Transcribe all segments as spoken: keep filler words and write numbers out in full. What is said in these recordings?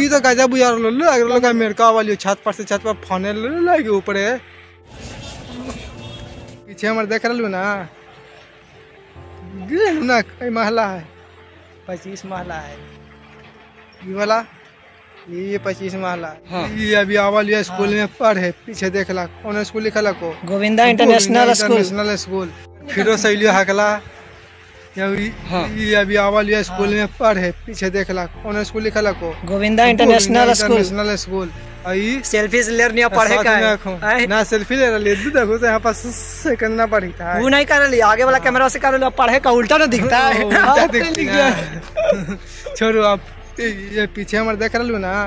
ये तो गजब यार लो लोग अमेरिका वाली छत पर से छत पर फाने लगे ऊपर है पीछे हमारे देख रहा ना ना कई महला है पच्चीस महला है ये वाला ये पच्चीस महला हाँ। ये अभी आवल ये स्कूल में पढ़े पीछे देख ला कौन स्कूल लिखा ला को Govinda international school international school फिर सैलियो हकला हाँ। ये अभी आवल ये स्कूल में पढ़े पीछे देख ला कौन स्कूल लिखा ला को Govinda international school international school आई सेल्फी ले नहीं पढ़े का ना सेल्फी ले रहा ले देखो तो यहाँ पर सेकंड ना पड़ी था वो नहीं कर रही आगे वाला कैमरा से कर रही पढ़े का उल्टा ना दिखता है उल्टा दिखता है छोड़ो आप ये पीछे हमारे देख रहा ना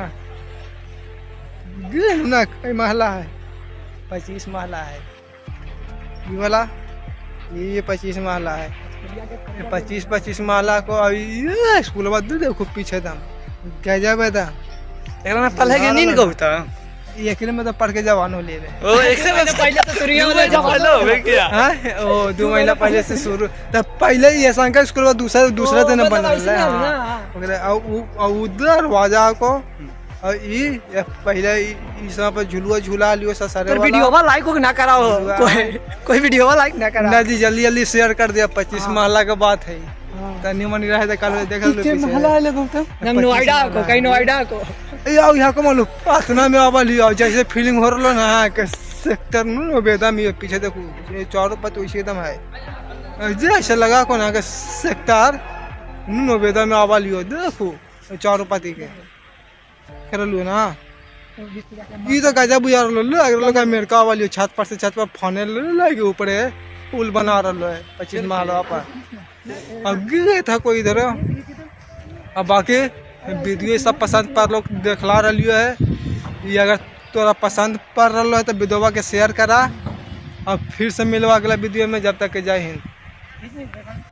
ना कई महला है पच्चीस महला है ये वाला ये पच्चीस महला है पच्चीस पच्चीस महला को अभी स्कूल बाद देखो पीछे दाम गजब है दाम एकरा में पढ़े के नींद कहता एकरे में तो पढ़ के जवान हो ले ओ एकरे में तो पहले तो शुरू हो जवान हो गया हां ओ दो महीना पहले से शुरू तब पहले ये शंकर स्कूल में दूसरा दूसरा दिन बनल है हां उधर वाजा को और ये पहले इस पर झुलुआ झूला लियो सारे वाला वीडियो वाला लाइक ना कराओ कोई कोई वीडियो वाला लाइक ना करा ना जी जल्दी जल्दी शेयर कर दिया पच्चीस महला का बात है तनी मनी रहे त कल देख लो पीछे महला है लोग तो हम नोएडा को कहीं नोएडा को ए आओ यहाँ को मालूम पासना में आवा लियो जैसे फीलिंग हो रहा ना के सेक्टर नो बेदम ये पीछे देखो ये चारों पर तो एकदम है जैसे लगा को ना के सेक्टर नो बेदम में आवा लियो देखो चारों पति के कर लो ना ये तो गजब यार लो लोग अमेरिका वाली छत पर से छत पर फाने लगे ऊपर है पुल बना रहा है पच्चीस महला पर अब गिरे था कोई इधर अब बाकी वीडियो सब पसंद पर लोग देखला रही है ये अगर तोरा पसंद पड़ रहा है तो वीडियो के शेयर करा अब फिर से मिलवा अगला वीडियो में जब तक जय हिंद।